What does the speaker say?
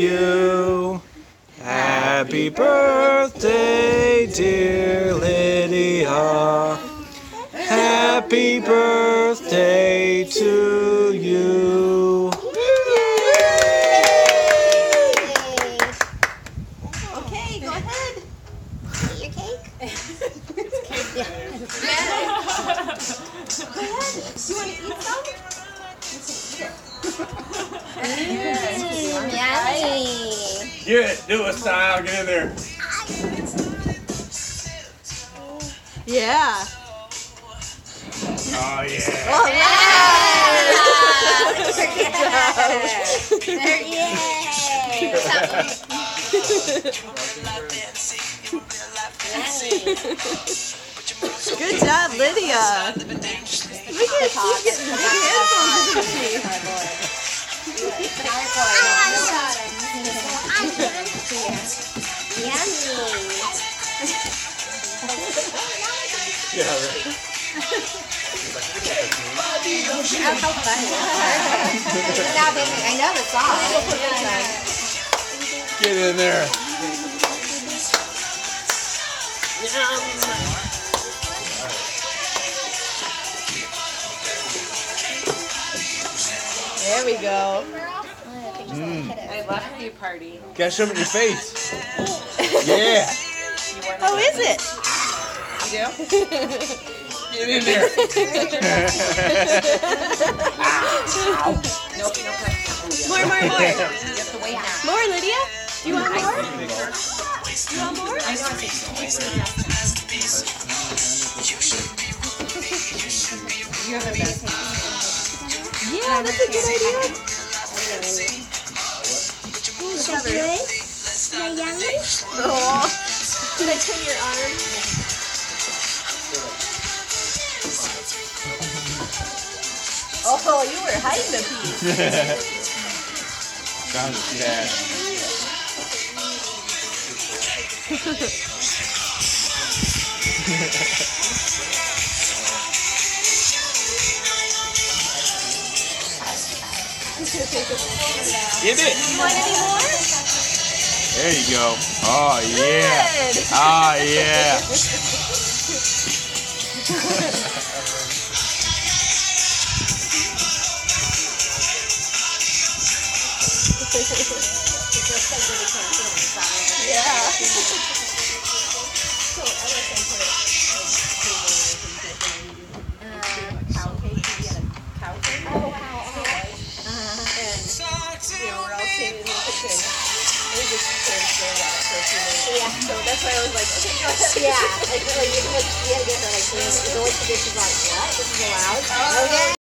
you. Happy birthday, dear Lydia. Happy birthday to you. Okay, go ahead. Eat your cake. Yeah. Go ahead. Do you want to eat some? Yummy. Get it, do it, style, get in there. Yeah. Oh, yeah. Oh, good job, Lydia. Look at she's getting big headphones, isn't she? Yeah, right. How funny. I know the song. Get in there. There we go. I left the party. Gotta shove it in your face. Yeah. Oh, is it? You do? Get in there. Nope, no question. More. You have to wait now. More, Lydia? Do you want more? You want more? I know it's You have the best hand. Yeah, that's a good idea. Oh, did I turn your arm? Oh, you were hiding a piece. Found his dad. Give it. You want any more? There you go. Oh, yeah. Good. Oh, yeah. We're all sitting in the kitchen. We just turned for a while for a few minutes. Yeah. So that's why I was like, okay, go ahead. Yeah. Like we had to get her like, the way she did, she's like, what? This is allowed? Okay.